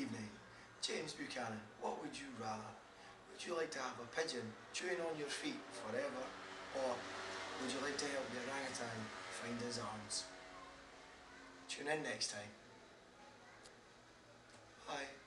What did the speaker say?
evening. James Buchanan, what would you rather? Would you like to have a pigeon chewing on your feet forever, or would you like to help the orangutan find his arms? Tune in next time. Bye.